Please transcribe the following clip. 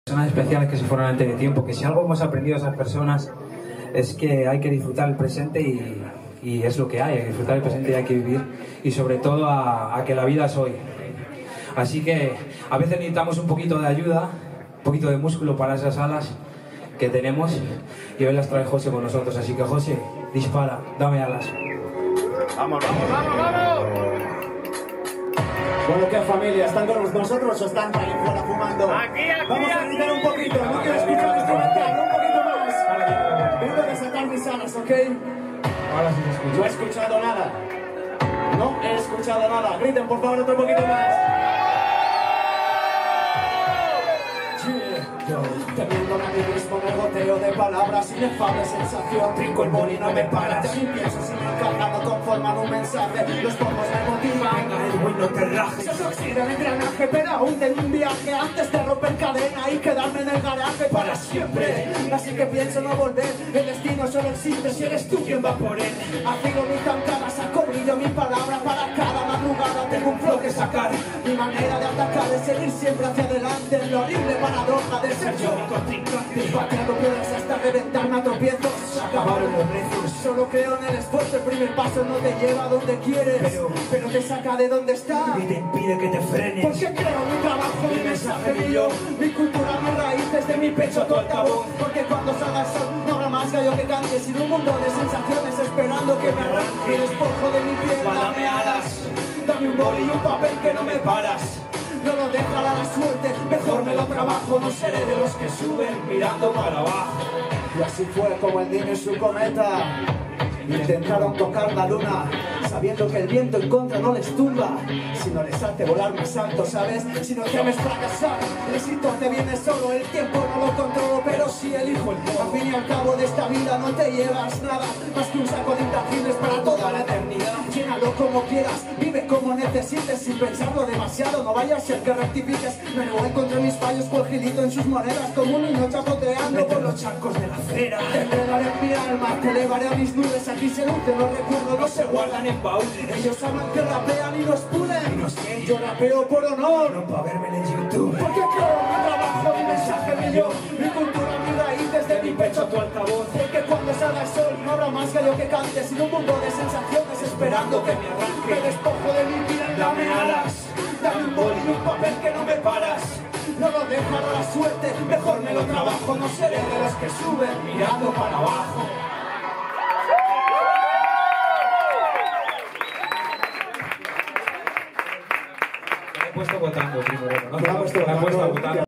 Personas especiales que se fueron antes de tiempo, que si algo hemos aprendido de esas personas es que hay que disfrutar el presente y es lo que hay que disfrutar el presente y hay que vivir, y sobre todo a que la vida es hoy. Así que a veces necesitamos un poquito de ayuda, un poquito de músculo para esas alas que tenemos, y hoy las trae José con nosotros. Así que José, dispara, dame alas. ¡Vamos, vamos, vamos, vamos! Bueno, ¿qué familia? ¿Están con nosotros o están ahí fuera fumando? Aquí, vamos a gritar un poquito, no quiero escuchar el instrumental, un poquito más. Vengo de sacar mis alas, ¿ok? Ahora sí se escucha. No he escuchado nada. No he escuchado nada. Griten por favor otro poquito más. Temiéndome a mí mismo me goteo de palabras, inefable sensación, trinco el boli, no me paras. Si pienso, si me encaja, no conforman un mensaje, los pocos me motivan. Venga, Edwin, no te rajes. Se oxida el engranaje, pero aún tengo un viaje antes de romper cadena y quedarme en el garaje para siempre. Así que pienso no volver, el destino solo existe si eres tú quien va por él. Afino mi zancada, saco brillo, mi palabra para cada madrugada. Tengo un flow que sacar, mi manera de atacar es seguir siempre hacia adelante. La horrible paradoja de ser yo contrincante, pateando piedras hasta reventarme a tropiezos. Se acabaron los rezos, solo creo en el esfuerzo. El primer paso no te lleva a donde quieres, pero te saca de donde estás Y te impide que te frenes. porque creo mi trabajo, mi mensaje, mi yo, mi cultura, mis raíces, de mi pecho tu altavoz. Porque cuando salga el sol no habrá más gallo que cante, sin un mundo de sensaciones esperando que me arranque el espojo de mi piel. Dame alas, dame un boli y un papel que no me paras. No lo dejará la suerte, mejor me lo trabajo. No seré de los que suben mirando para abajo. Y así fue como el niño y su cometa intentaron tocar la luna, sabiendo que el viento en contra no les tumba, sino les hace volar más alto, ¿sabes? Si no temes fracasar, el éxito te viene solo, el tiempo no lo controlo, pero sí elijo el modo. Al fin y al cabo de esta vida no te llevas nada, más que un saco de intangibles para toda la eternidad. Llénalo como quieras, vive como necesites, sin pensarlo demasiado, no vaya a ser que rectifiques. Me voy contra mis fallos, cual gilito en sus monedas, como un niño chapoteando por los charcos de la acera. Te entregaré en mi alma, te elevaré a mis nubes, aquí se lucen los recuerdos, no se guardan en baúles. Ellos hablan que rapean y nos pulen, ¿Y nos qué? yo rapeo por honor, No para verme en YouTube. porque creo en mi trabajo, mi mensaje, mi yo, mi cultura, mis raíces, de mi pecho tu altavoz. Porque cuando salga el sol no habrá más gallo que cante, sin un mundo de sensaciones esperando que me arranque. Me despojo de mi vida, dame alas, dame un boli y un papel que no me paras. No lo dejará la suerte, mejor me lo trabajo. No seré de los que suben mirando para abajo. Me he puesto votando primero, ¿no? Me ha puesto Me he puesto votando. votando.